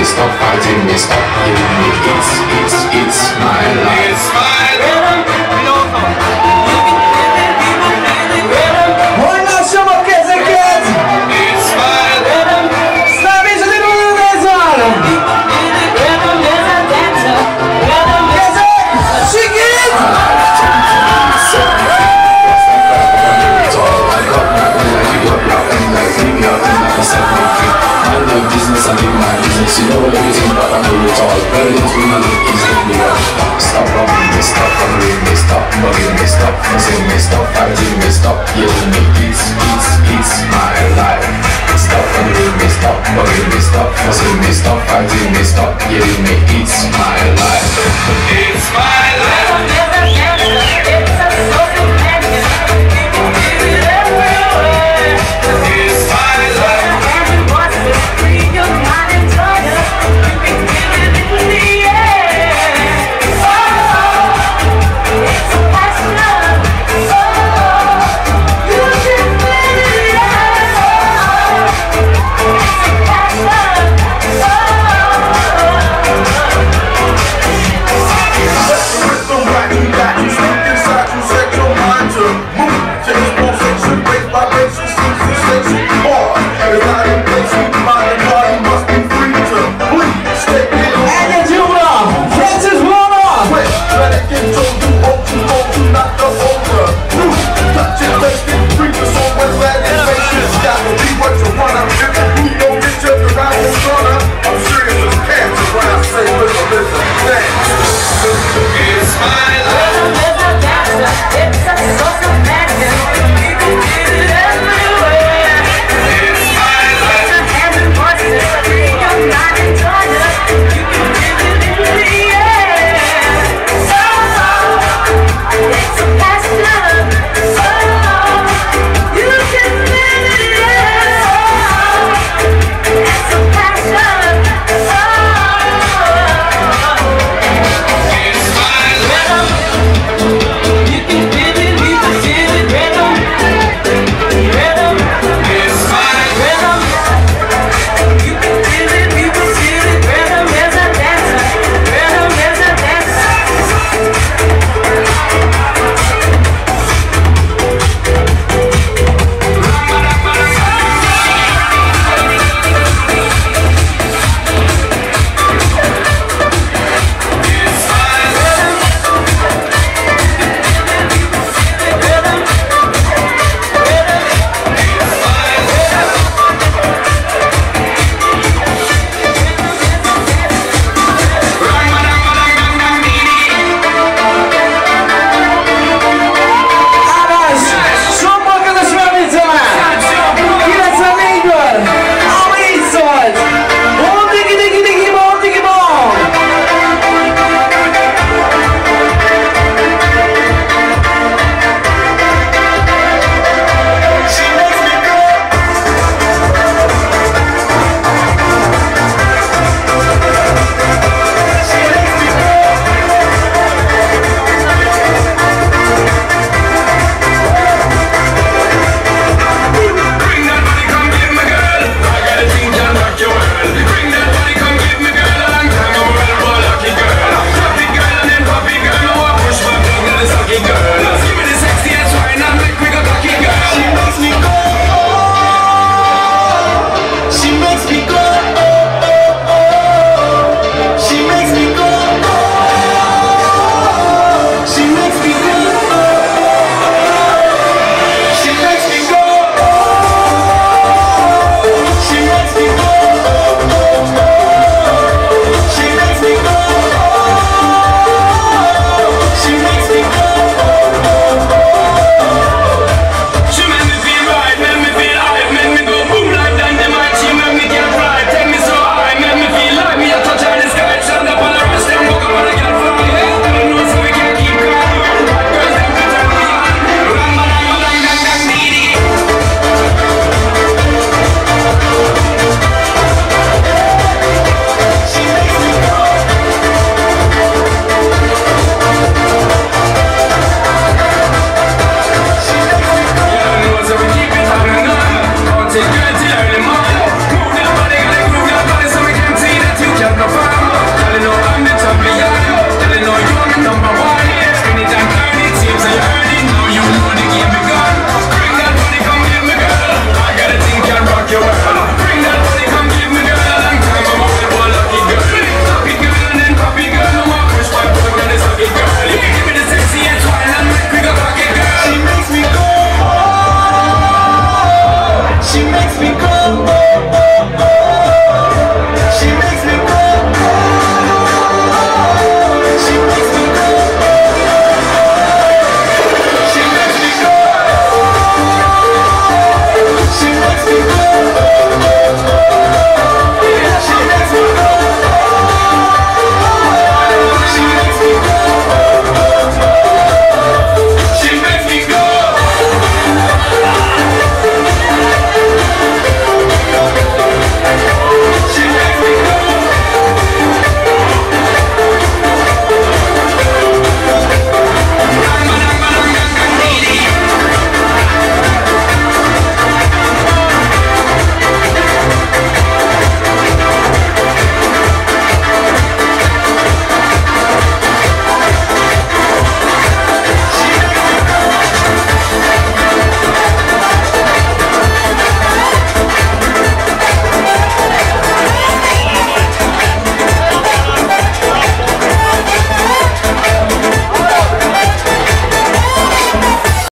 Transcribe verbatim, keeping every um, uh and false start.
stop fighting me, stop killing me. It's, it's, it's my life. It's my rhythm. Hol somok ezeket! It's my rhythm. Számíts az idővezal! Kezek! Sikít! I need my business, you know everything, but I know it all. Very little money is in me up. Stop bugging me, stop bothering me, stop bugging me, stop fussing me, stop fighting me, stop yelling me. It's, it's, it's my life. Stop bothering me, stop bugging me, stop fussing me, stop fighting me, stop yelling me. It's my life. It's my life.